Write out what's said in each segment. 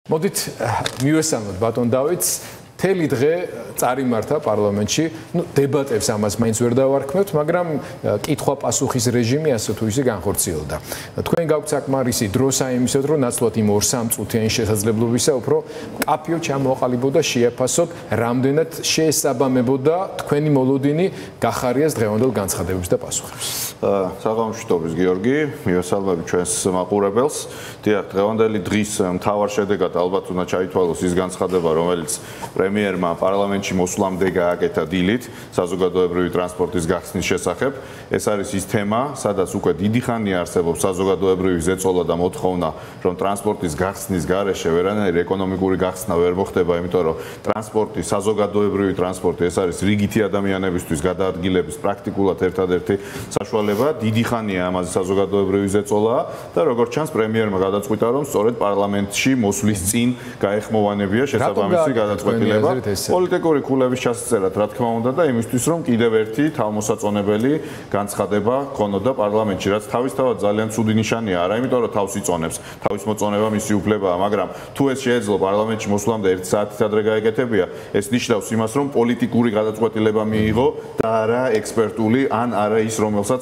მოდით მივესალმოთ ბატონ დავითს თელი დღე წარიმართა პარლამენტში დებატებს ამას მაინც ვერ დავარქმევთ მაგრამ კითხვა-პასუხის რეჟიმი ასე თუ ისე განხორციელდა თქვენ გაქვთ საკმარისი დრო საიმისოდ რომ ნაცვლად იმ 2-3 წუთიანი შესაძლებლობისა უფრო კაფეო ჩამოყალიბოთ და შეაფასოთ რამდენად შეესაბამებოდა თქვენი მოლოდინი გახარიას დღევანდელ განცხადებებს და პასუხებს საღამოშტობის გიორგი მივესალმები ჩვენს მაყურებელს დიახ დღევანდელი დღის მთავარ შედეგად ალბათ უნდა ჩაითვალოს ის განცხადება რომელიც პრემიერმა პარლამენტში მოსვლამდე გააკეთა დილით საზოგადოებრივი ტრანსპორტის გახსნის შესახებ. ეს არის ის თემა, სადაც უკვე დიდი ხანია არსებობს საზოგადოებრივი ზეწოლა და მოთხოვნა, რომ ტრანსპორტის გახსნის გარეშე ვერანაირი ეკონომიკური გახსნა ვერ მოხდება, იმიტომ რომ ტრანსპორტი, საზოგადოებრივი ტრანსპორტი ეს არის რიგითი ადამიანებისთვის გადაადგილების პრაქტიკულად ერთადერთი საშუალება. დიდი ხანია ამაზე საზოგადოებრივი ზეწოლა და როგორც ჩანს პრემიერმა გადაწყვიტა, რომ სწორედ პარლამენტში მოსვლის წინ გაეხმოვანებია შესაბამისი გადაწყვეტილება. პოლიტიკური ქულების ჩასწერად, რა თქმა უნდა, და იმისთვის, რომ კიდევ ერთი თავმოსაწონებელი განცხადება ქონოდა პარლამენტში, რაც თავისთავად ძალიან ცუდი ნიშანია, არა იმიტომ, რომ თავს იწონებს, თავის მოწონება მისი უფლებაა, მაგრამ თუ ეს შეეძლო პარლამენტში მოსვლამდე 1 საათით ადრე გაეკეთებია, ეს ნიშნავს იმას, რომ პოლიტიკური გადაწყვეტილება მიიღო და არა ექსპერტული, ან არა ის, რომელიც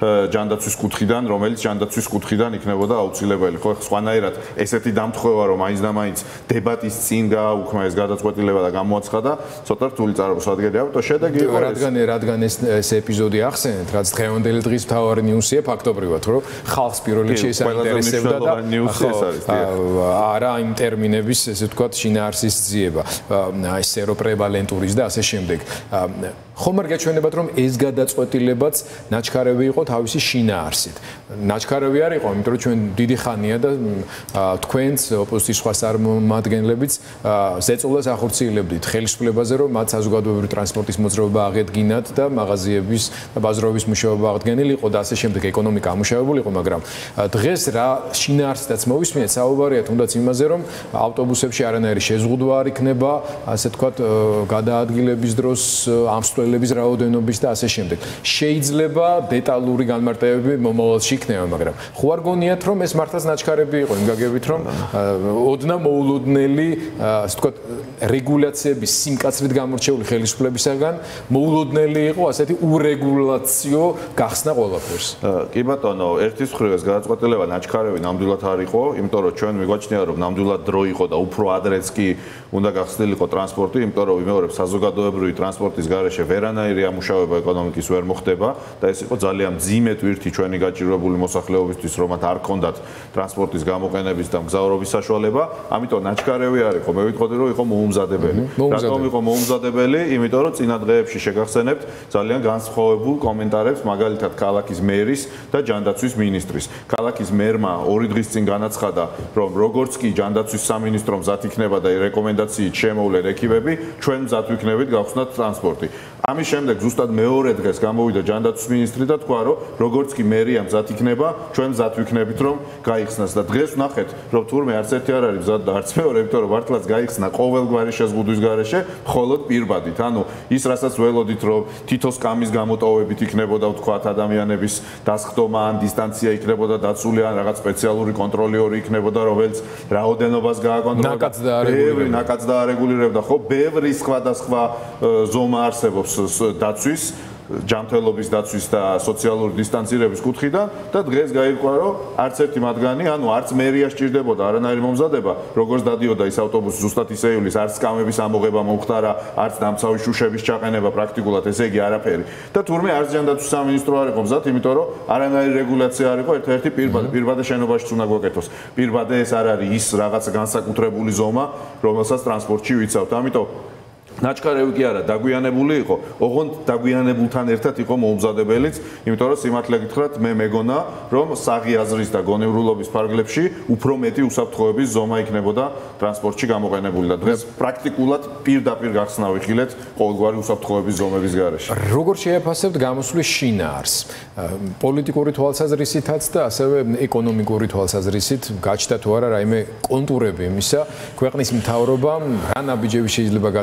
ჯანდაცვის კუთხიდან იქნებოდა აუცილებელი. ხო, სხვანაირად ესეთი დამთხოვა, რომ მაინც და მაინც დებატის წინ გააუქმა ეს გადაწყვეტილება და გამოაცხადა, ცოტა რთული წარმოშობა ადგილია, ამიტომ შედეგი იყო რადგან ეს ეპიზოდი ახსენეთ, რაც დღევანდელი დღის მთავარი ნიუსია ფაქტობრივად, რომ ხალხს პირველ რიგში ეს აინტერესებდა და არა იმ ტერმინების, ესე ვთქვათ, შინაარსის ძიება, აი სეროპრევალენტურის და ასე შემდეგ. ხომ არ გაჩვენებათ, რომ ეს გადაწყვეტილებაც ნაჩქარევი იყო თავისი შინაარსით. ნაჩქარევი არ იყო, იმიტომ რომ ჩვენ დიდი ხანია და თქვენც ოპოზიციის სხვა წარმომადგენლებიც ზეწოლას ახორციელებდით ხელისუფლებაზე, რომ მათ საზოგადოებრივი ტრანსპორტის მოძრაობა აღედგინათ და მაღაზიების და ბაზრობის მუშაობა აღდგენილიყო და ასე შემდეგ ეკონომიკა ამუშავებულიყო, მაგრამ დღეს რა შინაარსითაც მოვისმინეთ, საუბარია თუნდაც იმაზე, რომ ავტობუსებში არანაირი შეზღუდვა არ იქნება, ასე ვთქვათ, გადაადგილების დროს ამსვლელების რაოდენობის და ასე შემდეგ. შეიძლება დეტალური განმარტებები მომავალში იქნება, მაგრამ ხო არ გონიათ, რომ ეს მართლაც ნაჩქარები იყო, იმ გაგებით, რომ ოდნა მოულოდნელი, ასე ვთქვათ, რეგულაციების სიმკაცრით გამორჩეული ხელისუფლებისაგან მოულოდნელი იყო ასეთი ურეგულაციო გახსნა ყველაფერს. კი ბატონო, ერთის მხრივ ეს გადაწყვეტილება ნაჩქარევი ნამდვილად არ იყო, იმიტომ რომ ჩვენ მიგვაჩნია, რომ ნამდვილად დრო იყო და უფრო ადრეც კი უნდა გახსნილიყო ტრანსპორტი, იმიტომ რომ ვიმეორებ საზოგადოებრივი ტრანსპორტის გარეშე ვერანაირი ამუშავება ეკონომიკის ვერ მოხდება და ეს იყო ძალიან მძიმე ტვირთი ჩვენი გაჭირვებული მოსახლეობისთვის, რომ მათ არ ქონდათ ტრანსპორტის გამოყენების და მგზავრობის საშუალება, ამიტომ ნაჩქარევი არ იყო. მე ვიტყოდი, რომ იყო მოუმზადებელი. რატომ იყო მოუმზადებელი? იმიტომ რომ წინა დღეებში შეგახსენებთ ძალიან განსხვავებულ კომენტარებს, მაგალითად ქალაქის მერის და ჯანდაცვის მინისტრის. ქალაქის მერმა 2 დღის წინ განაცხადა, რომ როგორც კი ჯანდაცვის სამინისტრომ მზად იქნება და რეკომენდაციით შემოვლენ ექიბები, ჩვენ მზად ვიქნებით გავხსნათ ტრანსპორტი. ამის შემდეგ ზუსტად მეორე დღეს გამოვიდა ჯანდაცვის მინისტრი და თქვა, რომ როგორც კი მერია მზად იქნება, ჩვენ მზად ვიქნებით, რომ გაიხსნას და დღეს ვნახეთ, რომ თურმე არც ერთი არ არის მზად და არც მეორე, იმიტომ რომ მართლაც გაიხსნა ყოველგვარი შეზღუდვის გარეშე, მხოლოდ პირბადით. ანუ ის, რასაც ველოდით, რომ თითო სკამის გამოტოვებით იქნებოდა ვთქვათ ადამიანების დასხდომა ან დისტანცია იქნებოდა დაცული ან რაღაც სპეციალური კონტროლერი იქნებოდა, რომელიც რაოდენობას გააკონტროლებდა, ბევრი ნაკადს დაარეგულირებდა, ხო, ბევრი სხვადასხვა ზომა არსებობს დაცვის, ჯანმრთელობის დაცვის და სოციალური დისტანცირების კუთხიდან და დღეს გაირკვა, რომ არც ერთი მათგანი, ანუ არც მერია სჭირდებოდა არანაირი მომზადება, როგორც დადიოდა ის ავტობუსი ზუსტად ისე იulis, არც სკამების ამოღება მომხდარა, არც დამცავი შუშების ჩაყენება პრაქტიკულად, ესე იგი არაფერი. და თურმე არც ჯანდაცვის სამინისტრო არ იყო მზად, იმიტომ რომ არანაირი რეგულაცია არ იყო, ერთ-ერთი პირბადე შენობაშიც უნდა გვაკეთოს. პირბადე ეს არ არის ის რაღაც განსაკუთრებული ზომა, რომელსაც ტრანსპორტში ვიცავთ. ამიტომ ნაჩქარევი კი არა, დაგვიანებული იყო, ოღონდ დაგვიანებულთან ერთად იყო მოუმზადებელიც, იმიტომ რომ სიმართლე გითხრათ, მე მეგონა, რომ საღი აზრის და გონებრულობის ფარგლებში უფრო მეტი უსაფრთხოების ზომა იქნებოდა ტრანსპორტში გამოყენებული და დღეს პრაქტიკულად პირდაპირ გახსნა ვიხილეთ ყოველგვარი უსაფრთხოების ზომების გარეშე. როგორ შეაფასებთ გამოსვლის შინაარსს? პოლიტიკური თვალსაზრისითაც და ასევე ეკონომიკური თვალსაზრისით გაჩნდა თუ არა რაიმე კონტურები იმისა, ქვეყნის მთავრობამ რა ნაბიჯები შეიძლება გადადგას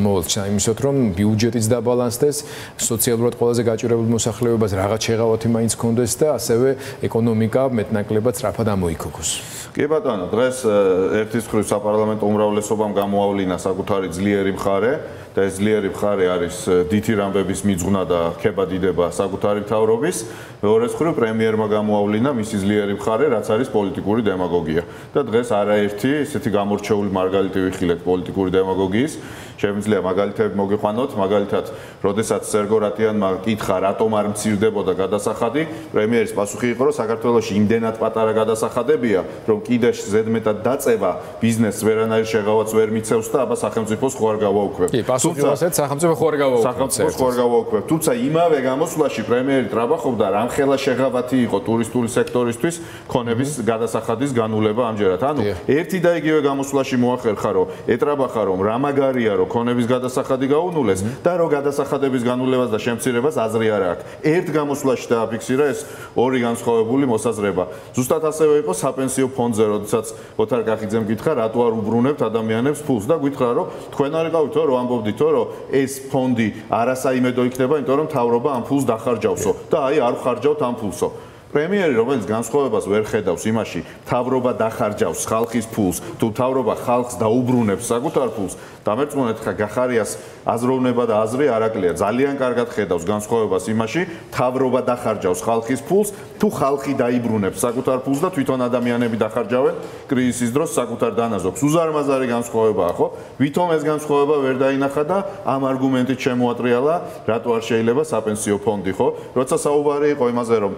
მომავალში, იმისოთ რომ ბიუჯეტიც დაბალანსდეს, სოციალურად ყველაზე გაჭირებულ მოსახლეობას რაღაც შეღავათი მაინც კონდეს და ასევე ეკონომიკა მეტნაკლებად სწრაფად ამოიქოგოს. კი ბატონო, დღეს ერთის მხრივ საპარლამენტო უმრავლესობამ გამოავლინა საკუთარი ძლიერი მხარე და ეს ძლიერი მხარე არის დითი რამბების მიძღვნა და ხება დიდება საკუთარი მთავრობის. მეორეს მხრივ პრემიერმა გამოავლინა მისი ძლიერი მხარე, რაც არის პოლიტიკური დემაგოგია. და დღეს არაერთი ესეთი გამორჩეული მარგალიტი ვიხილეთ პოლიტიკური დემაგოგიის. Შემიძლია მაგალითები მოგიყვანოთ, მაგალითად, როდესაც სერგო რატიანმა კითხა, რატომ არ მცირდებოდა გადასახადი, პრემიერის პასუხი იყო, რომ საქართველოში იმდენად პატარა გადასახადებია, რომ კიდე ზედმეტად დაწევა ბიზნესს ვერანაირ შეღავათს ვერ მიცევს და აბა სახელმწიფოს ხო არ გავაუქმებ. კი, პასუხი ასეთ სახელმწიფო ხო არ გავაუქმებ. სახელმწიფოს ხო არ გავაუქმებ. თუმცა იმავე გამოსვლაში პრემიერი ტრაბახობდა, რამხელა შეღავათი იყო ტურისტული სექტორისთვის ქონების გადასახადის განულება ამჯერად. ანუ ერთი და იგივე გამოსვლაში მოახერხა, რომ ეტრაბახა, რომ რა მაგარია, რომ ქონების გადასახადი გაუნულეს და რომ გადასახადების განულებას და შემცირებას აზრი არ აქვს. ერთ გამოსვლაში დააფიქსირა ეს ორი განსხვავებული მოსაზრება. ზუსტად ასევე იყო საპენსიო ფონდზე, როდესაც ოთარ კახიძემ გითხრა, რატო არ უბრუნებთ ადამიანებს ფულს და გითხრა, რომ თქვენ არ იყავითო, რომ ამბობდითო, რომ ეს ფონდი არასაიმედო იქნება, იმიტომ რომ მთავრობა ამ ფულს დახარჯავსო და აი არ ხარჯავთ ამ ფულსო. პრემიერი, რომელიც განსხვავებას ვერ ხედავს იმაში, მთავრობა დახარჯავს ხალხის ფულს, თუ მთავრობა ხალხს დაუბრუნებს საკუთარ ფულს, დამერწმუნეთ ხა გახარიას აზროვნება და აზრი არაკლია. ძალიან კარგად ხედავს განსხვავებას იმაში, მთავრობა დახარჯავს ხალხის ფულს, თუ ხალხი დაიბრუნებს საკუთარ ფულს და თვითონ ადამიანები დახარჯავენ კრიზისის დროს საკუთარ დანაზოგს. უზარმაზარი განსხვავებაა, ხო? ვითომ ეს განსხვავება ვერ დაინახა და ამ არგუმენტით შემოატრიალა, რატო არ შეიძლება საპენსიო ფონდი, ხო? როცა საუბარი იყო იმაზე, რომ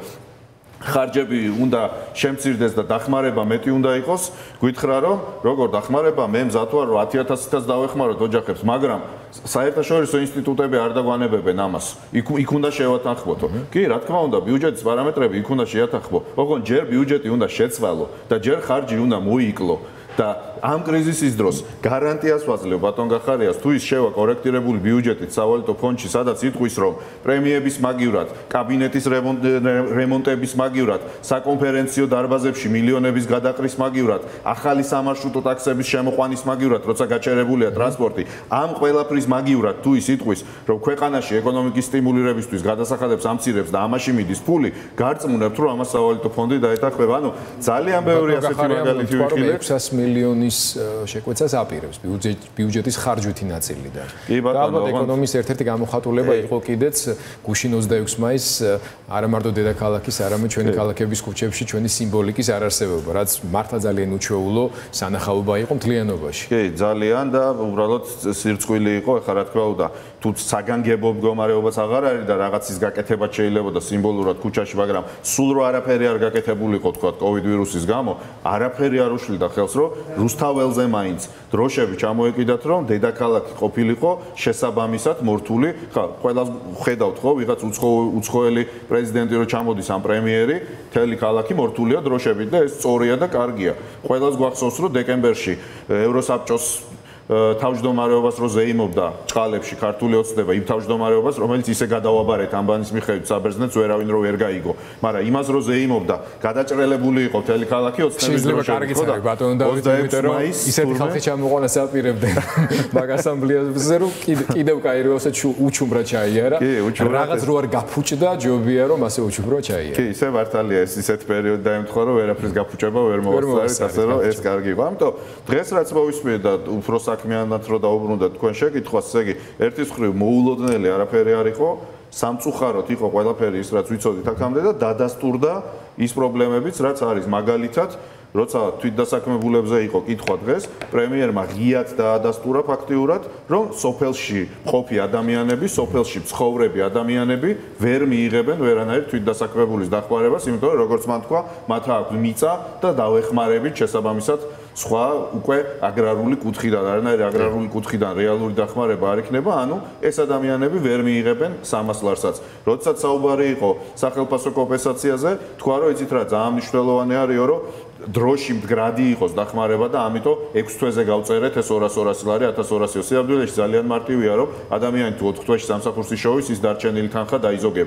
ხარჯები უნდა შემცირდეს და დახმარება მეტი უნდა იყოს, გითხრა რომ როგორ დახმარება, მე მზად ვარ რომ 10,000-იც დავეხმაროთ ოჯახებს, მაგრამ საერთაშორისო ინსტიტუტები არ დაგვანებებენ ამას. იქ უნდა შევათანხმოთო. კი, რა თქმა უნდა, ბიუჯეტის პარამეტრები იქ უნდა შეათანხმო. ოღონდ ჯერ ბიუჯეტი უნდა შეცვალო და ჯერ ხარჯი უნდა მოიკლო. და ამ კრიზისის დროს გარანტიას ვაძლევ ბატონ გახარიას, თუ ის შევა კორექტირებული ბიუჯეტით სავალუტო ფონდში, სადაც იტყვის, რომ პრემიების მაგივრად, კაბინეტის რემონტების მაგივრად, საკონფერენციო დარბაზებში მილიონების გადაყრის მაგივრად, ახალი სამარშრუტო ტაქსების შემოყვანის მაგივრად, როცა გაჩერებულია ტრანსპორტი, ამ ყველაფრის მაგივრად, თუ ის იტყვის, რომ ქვეყანაში ეკონომიკის სტიმულირებისთვის გადასახადებს ამცირებს და ამაში მიდის ფული, გარწმუნებთ, რომ ამას სავალუტო ფონდი დაეთანხმება. ანუ ძალიან ბევრი ასეთი მაგალითი ვიხილეთ. 600 მილიონის შეკვეცას აპირებს ბიუჯეტის ხარჯვითი ნაწილიდან. და ალბათ ეკონომიკის ერთ-ერთი გამოხატულება იყო კიდეც გუშინ 26 მაისს არა მარტო დედაქალაქის, არამედ ჩვენი ქალაქების ქუჩებში ჩვენი სიმბოლიკის არარსებობა, რაც მართლა ძალიან უჩვეულო სანახაობა იყო მთლიანობაში. კი, ძალიან და უბრალოდ სირცხვილი იყო, ეხლა რა თქმა უნდა, თუ საგანგებო მდგომარეობაც აღარ არის და რაღაცის გაკეთება შეიძლება და სიმბოლურად ქუჩაში, მაგრამ სულ რო არაფერი არ გაკეთებულიყო, თქვა COVID ვირუსის გამო, არაფერი არ უშლიდა ხელს, რომ რუსთაველზე მაინც დროშები ჩამოეკიდათ, რომ დედაქალაქი ყოფილიყო შესაბამისად მორთული. ხა, ყველას ხედავთ ხო, ვიღაც უცხოელი პრეზიდენტი რო ჩამოდის ამ პრემიერი, მთელი ქალაქი მორთულია დროშებით და ეს სწორია და კარგია. ყველას გვახსოვს, რომ დეკემბერში ევროსაბჭოს თავმჯდომარეობას რო ზეიმობდა ჭყალებში ქართული ოცნება, იმ თავმჯდომარეობას, რომელიც ისე გადავაბარეთ ამბანის მიხედვით საბერძნეთს ვერავინ რო ვერ გაიგო. მაგრამ იმას რო ზეიმობდა, გადაჭრელებული იყო მთელი ქალაქი ოცნების დროშებით. კარგიც არის ბატონო დავით, იმიტომ რომ ისეთი ხალხი ჩამოყოლას აპირებდნენ მაგ ასამბლეაზე, რომ კიდევ კაირო ასეთ უჩუმრად ჩაიარა. რაღაც რო არ გაფუჭდა, ჯობია რომ ასე უჩუმრად ჩაიარა. კი, ისე მართალია ეს ისეთ პერიოდი დაემთხვა, რომ ვერაფრის გაფუჭება ვერ მოასწარეს, ასე რომ ეს კარგი იყო. ამიტომ დღეს რაც მოვისმინეთ და უფრო საქმიანად რო დაუბრუნდეთ თქვენ შეკითხვას, ესე იგი, ერთის მხრივ მოულოდნელი არაფერი არ იყო, სამწუხაროდ იყო ყველაფერი ის, რაც ვიცოდით აქამდე და დადასტურდა ის პრობლემებიც, რაც არის. მაგალითად, როცა თვითდასაქმებულებზე იყო კითხვა დღეს, პრემიერმა ღიად დაადასტურა ფაქტიურად, რომ სოფელში მყოფი ადამიანები, სოფელში მცხოვრები ადამიანები ვერ მიიღებენ ვერანაირ თვითდასაქმებულის დახმარებას, იმიტომ რომ როგორც მან თქვა, მათ აქვს მიწა და დავეხმარებით შესაბამისად სხვა უკვე აგრარული კუთხიდან, არანაირი აგრარული კუთხიდან რეალური დახმარება არ იქნება, ანუ ეს ადამიანები ვერ მიიღებენ 300 ლარსაც. როდესაც საუბარი იყო სახელმწიფო კომპენსაციაზე, თქვა რომ იცით რა, ძალიან მნიშვნელოვანი არისო, რომ დროში მდგრადი იყოს დახმარება და ამიტომ 6 თვეზე გავწერეთ ეს 200 ლარი, 1200. სიამბილეში ძალიან მარტივია, რომ ადამიანი თუ 4 თვეში სამსახურში შოვის, ის დარჩენილი თანხა დაიზოგება.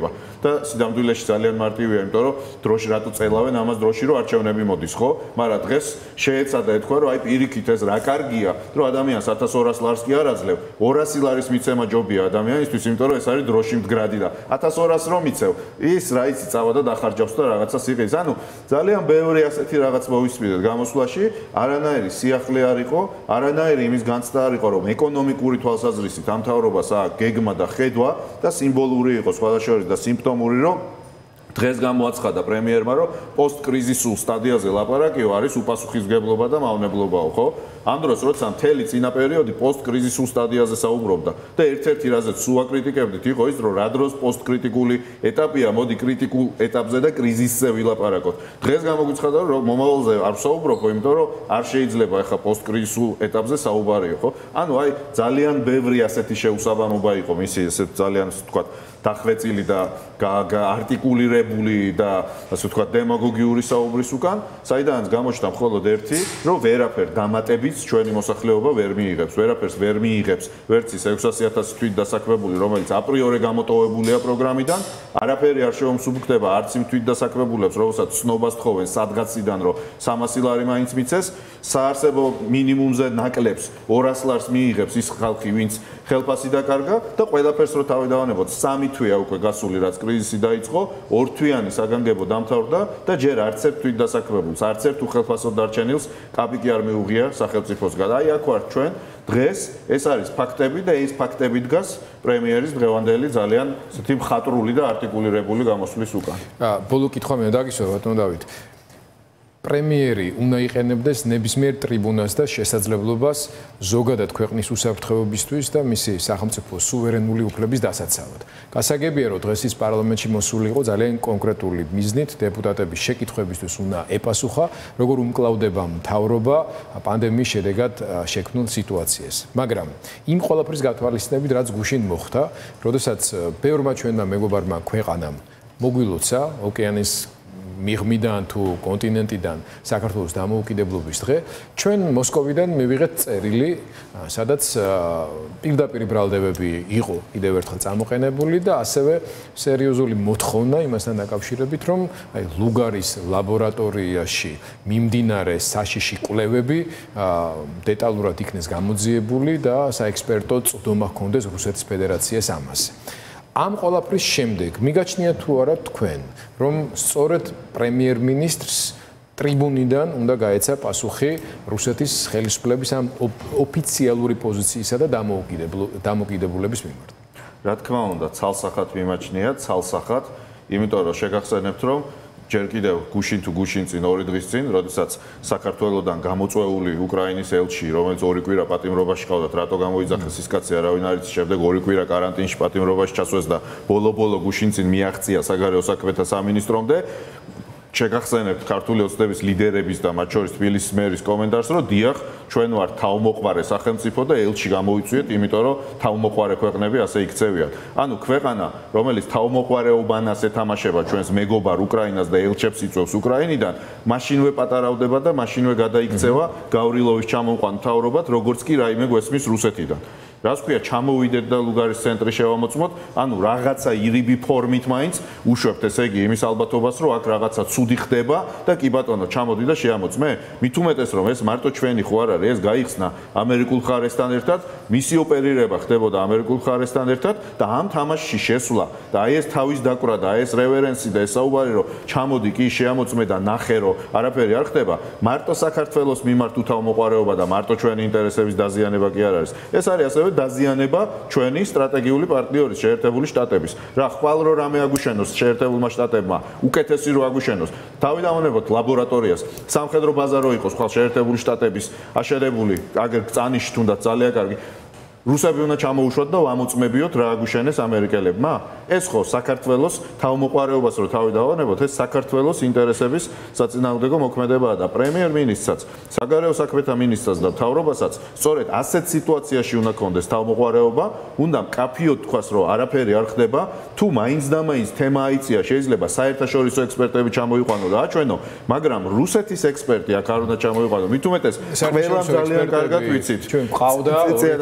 და სიდამდვილეში ძალიან მარტივია, იმიტომ რომ დროში რატო წელავენ ამას დროში რომ არჩევნები მოდის, ხო? მაგრამ დღეს შეეცადა ეთქვა რომ აი პირიქით ეს რა კარგია, რომ ადამიანს 1200 ლარს კი არ აძლევ, 200 ლარის მიცემა ჯობია ადამიანისთვის, იმიტომ რომ ეს არის დროში მდგრადი და 1200 რომ მიცევ, ის რა იცი წავა და დახარჯავს და რაღაცას იყის. ანუ ძალიან ბევრი ასეთი რაღაც მოვისმინეთ გამოსვლაში, არანაირი სიახლე არ იყო, არანაირი იმის განცდა არ იყო, რომ ეკონომიკური თვალსაზრისით ამ მთავრობას აქვს გეგმა და ხედვა და სიმბოლური იყო სხვა შორის და სიმპტომური, რომ დღეს გამოაცხადა პრემიერმა, რომ პოსტკრიზისულ სტადიაზე ლაპარაკიო არის უპასუხისმგებლობა და მავნებლობაო, ხო? ამ დროს როცა მთელი წინა პერიოდი პოსტკრიზისულ სტადიაზე საუბრობდა და ერთ-ერთი რაზეც სულ აკრიტიკებდით იყო ის, რომ რა დროს პოსტკრიტიკული ეტაპია, მოდი კრიტიკულ ეტაპზე და კრიზისზე ვილაპარაკოთ. დღეს გამოგვიცხადა, რომ მომავალზე არ ვსაუბრობო, იმიტომ რომ არ შეიძლება ახლა პოსტკრიზისულ ეტაპზე საუბარიო, ხო? ანუ აი ძალიან ბევრი ასეთი შეუსაბამობა იყო მისი ესე ძალიან ვთქვათ დახვეწილი და არტიკულირებული და ასე ვთქვათ დემაგოგიური საუბრის უკან, საიდანაც გამოჩნდა მხოლოდ ერთი, რომ ვერაფერ დამატებით ჩვენი მოსახლეობა ვერ მიიღებს, ვერაფერს ვერ მიიღებს, ვერც ის 600,000 თვით დასაქმებული, რომელიც აპრიორე გამოტოვებულია პროგრამიდან, არაფერი არ შეუმსუბუქდება არც იმ თვით დასაქმებულებს, რომელსაც ცნობას თხოვენ სადღაციდან, რომ 300 ლარი მაინც მიცეს, საარსებო მინიმუმზე ნაკლებს 200 ლარს მიიღებს ის ხალხი, ვინც ხელფასი დაკარგა და ყველაფერს რო თავი დავანებოთ, 3 თვეა უკვე გასული, რაც კრიზისი დაიწყო, 2 თვიანი საგანგებო დამთავრდა და ჯერ არც ერთ თვით დასაქმებულს, არც ერთ უხელფასოდ დარჩენილს კაპიკი არ მიუღია სახელმწიფოსგან. აი აქ ვართ ჩვენ დღეს, ეს არის ფაქტები და ეს ფაქტები დგას პრემიერის დღევანდელი ძალიან ისეთი მხატვრული და არტიკულირებული გამოსვლის უკან. ბოლო კითხვა მე დაგისვა ბატონო დავით. პრემიერი უნდა იყენებდეს ნებისმიერ ტრიბუნას და შესაძლებლობას ზოგადად ქვეყნის უსაფრთხოებისთვის და მისი სახელმწიფო სუვერენული უფლების დასაცავად. გასაგებია, რომ დღეს ის პარლამენტში მოსული იყო ძალიან კონკრეტული მიზნით, დეპუტატების შეკითხვებისთვის უნდა ეპასუხა, როგორ უმკლავდება მთავრობა პანდემიის შედეგად შექმნილ სიტუაციას. მაგრამ იმ ყველაფრის გათვალისწინებით, რაც გუშინ მოხდა, როდესაც ბევრმა ჩვენმა მეგობარმა ქვეყანამ მოგვილოცა ოკეანის მიღმიდან თუ კონტინენტიდან საქართველოს დამოუკიდებლობის დღე, ჩვენ მოსკოვიდან მივიღეთ წერილი, სადაც პირდაპირ ბრალდებები იყო კიდევ ერთხელ წამოყენებული და ასევე სერიოზული მოთხოვნა იმასთან დაკავშირებით, რომ აი ლუგარის ლაბორატორიაში მიმდინარე საშიში კვლევები დეტალურად იქნეს გამოძიებული და საექსპერტო წვდომა ჰქონდეს რუსეთის ფედერაციას ამაზე. ამ ყველაფრის შემდეგ მიგაჩნია თუ არა თქვენ, რომ სწორედ პრემიერ-მინისტრს ტრიბუნიდან უნდა გაეცა პასუხი რუსეთის ხელისუფლების ამ ოფიციალური პოზიციისა და დამოუკიდებლობის მიმართ? რა თქმა უნდა, ცალსახად მიმაჩნია, ცალსახად, იმიტომ რომ შეგახსენებთ, რომ ჯერ კიდევ გუშინ თუ გუშინ წინ 2 დღის წინ, როდესაც საქართველოსდან გამოწვეული უკრაინის ელჩი, რომელიც 2 კვირა პატიმრობაში ყავდათ, რატო გამოიძახეს ის კაცი, არავინ არ იცის, შემდეგ 2 კვირა კარანტინში პატიმრობაში ჩასვეს და ბოლო-ბოლო გუშინ წინ მიაღწია საგარეო საქმეთა სამინისტრომდე. შეგახსენებთ ქართული ოცნების ლიდერების და მათ შორის თბილისის მერის კომენტარს, რომ დიახ, ჩვენ ვართ თავმოყვარე სახელმწიფო და ელჩი გამოიწვიეთ, იმიტომ რომ თავმოყვარე ქვეყნები ასე იქცევიან. ანუ ქვეყანა, რომელიც თავმოყვარეობანას ეთამაშება ჩვენს მეგობარ უკრაინას და ელჩებს იწვევს უკრაინიდან, მაშინვე პატარავდება და მაშინვე გადაიქცევა გავრილოვის ჩამომყვან მთავრობად, როგორც კი რაიმე გვესმის რუსეთიდან. რას ქვია, ჩამოვიდეთ და ლუგარის ცენტრი შევამოწმოთ, ანუ რაღაცა ირიბი ფორმით მაინც უშვებთ, ესე იგი, იმის ალბათობას, რომ აქ რაღაცა ცუდი ხდება და კი ბატონო, ჩამოდი და შეამოწმე. მით უმეტეს, რომ ეს მარტო ჩვენი ხო არ არის, ეს გაიხსნა ამერიკულ ხარესთან ერთად, მისი ოპერირება ხდებოდა ამერიკულ ხარესთან ერთად და ამ თამაშში შესვლა და აი ეს თავის დაკვრა და აი ეს რევერენსი და ეს საუბარი, რომ ჩამოდი კი შეამოწმე და ნახე, რომ არაფერი არ ხდება, მარტო საქართველოს მიმართ უთავმოყვარეობა და მარტო ჩვენი ინტერესების დაზიანება კი არ არის. ეს არის ასევე დაზიანება ჩვენი სტრატეგიული პარტნიორის შეერთებული შტატების. რა ხვალ რო რამე აგუშენოს შეერთებულმა შტატებმა, უკეთესი რო აგუშენოს. თავი დავანებოთ ლაბორატორიას. სამხედრო ბაზა რო იყოს ხვალ შეერთებული შტატების აშენებული, აგერ წანიში თუნდაც ძალიან კარგი. რუსები უნდა ჩამოუშვათ და ვამოწმებიოთ რა აგუშენეს ამერიკელებმა. ეს ხო საქართველოს თავმოყვარეობას რო თავი დავანებოთ, ეს საქართველოს ინტერესების საწინააღმდეგო მოქმედებაა და პრემიერ-მინისტრსაც, საგარეო საქმეთა მინისტრსაც და მთავრობასაც სწორედ ასეთ სიტუაციაში უნდა კონდეს თავმოყვარეობა, უნდა მკაფიოდ თქვას, რომ არაფერი არ ხდება, თუ მაინც და მაინც თემა აიწია, შეიძლება საერთაშორისო ექსპერტები ჩამოიყვანო და აჩვენო, მაგრამ რუსეთის ექსპერტი აქ არ უნდა ჩამოიყვანო. მით უმეტეს, ყველა ძალიან კარგად ვიცით. ჩვენ ყავდა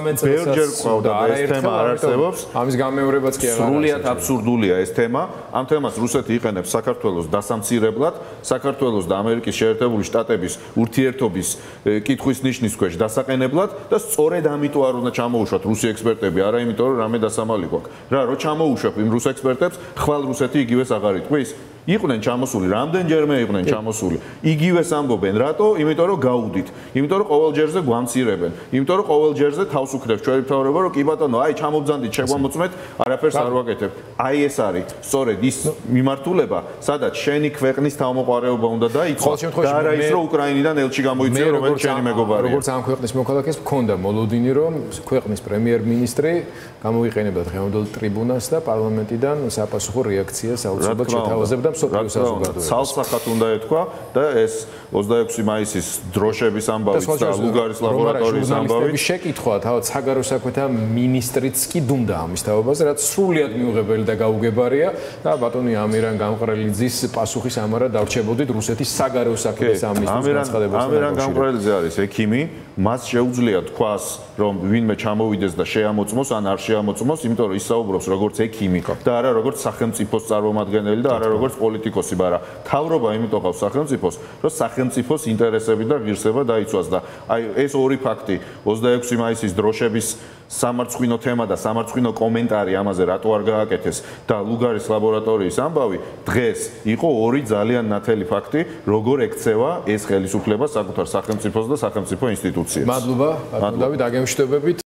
ბევრჯერ ყავდა და ეს თემა არ არსებობს. ამის გამეორებაც კი არა. სრულიად აბსურდულია ეს თემა. ამ თემას რუსეთი იყენებს საქართველოს დასამცირებლად, საქართველოს და ამერიკის შეერთებული შტატების ურთიერთობის კითხვის ნიშნის ქვეშ დასაყენებლად და სწორედ ამიტომ არ უნდა ჩამოუშვათ რუსი ექსპერტები, არა იმიტომ რომ რამე დასამალი გვაქვს. რა, რო ჩამოუშვებ იმ რუს ექსპერტებს, ხვალ რუსეთი იგივეს აღარ იტყვის. იყვნენ ჩამოსული, რამდენჯერმე იყვნენ ჩამოსული. იგივეს ამბობენ, რატო? იმიტომ რომ გაუდით. იმიტომ რომ ყოველ ჯერზე გვამცირებენ. იმიტომ რომ ყოველ ჯერზე თავს უქნევს ჩვენი მთავრობა, რომ კი ბატონო, აი ჩამობძანდით, შეგვამოწმეთ, არაფერს არ ვაკეთებ. აი ეს არის სწორედ ის მიმართულება, სადაც შენი ქვეყნის თავმოყარეობა უნდა დაიწყო და არა ის, რომ უკრაინიდან ელჩი გამოიწვია, რომელიც შენი მეგობარია. როგორც ამ ქვეყნის მოქალაქეს მქონდა მოლოდინი, რომ ქვეყნის პრემიერ-მინისტრი გამოიყენებდა დღევანდელ ტრიბუნას და პარლამენტიდან საპასუხო რეაქციას აუცილებლად შეთავაზებდა მსოფლიო საზოგადოებას. ცალსახად უნდა ეთქვა და ეს 26 მაისის დროშების ამბავიც და ლუგარის ლაბორატორიის ამბავიც შეკითხვა თავად საგარეო საქმეთა მინისტრიც კი დუმდა ამის თაობაზე, რაც სრულიად მიუღებელი და გაუგებარია და ბატონი ამირან გამყრელიძის პასუხის ამარა დავრჩებოდით რუსეთის საგარეო საქმეთა სამინისტროს განცხადებასთან. ამირან გამყრელიძე არის ექიმი, მას შეუძლია თქვას, რომ ვინმე ჩამოვიდეს და შეამოწმოს ან არ შეამოწმოს, იმიტომ რომ ისაუბრობს როგორც ექიმი და არა როგორც სახელმწიფოს წარმომადგენელი და არა როგორც პოლიტიკოსი, მაგრამ თავრობა იმიტომ ყავს სახელმწიფოს, რომ სახელმწიფოს ინტერესები და ღირსება დაიცვას და აი ეს ორი ფაქტი 26 მაისის დროშების სამარცხვინო თემა და სამარცხვინო კომენტარი ამაზე რატო არ გააკეთეს და ლუგარის ლაბორატორიის ამბავი დღეს იყო ორი ძალიან ნათელი ფაქტი, როგორ ექცევა ეს ხელისუფლება საკუთარ სახელმწიფოს და სახელმწიფო ინსტიტუციებს. მადლობა, ბატონო დავით, აგემშვიდობებით.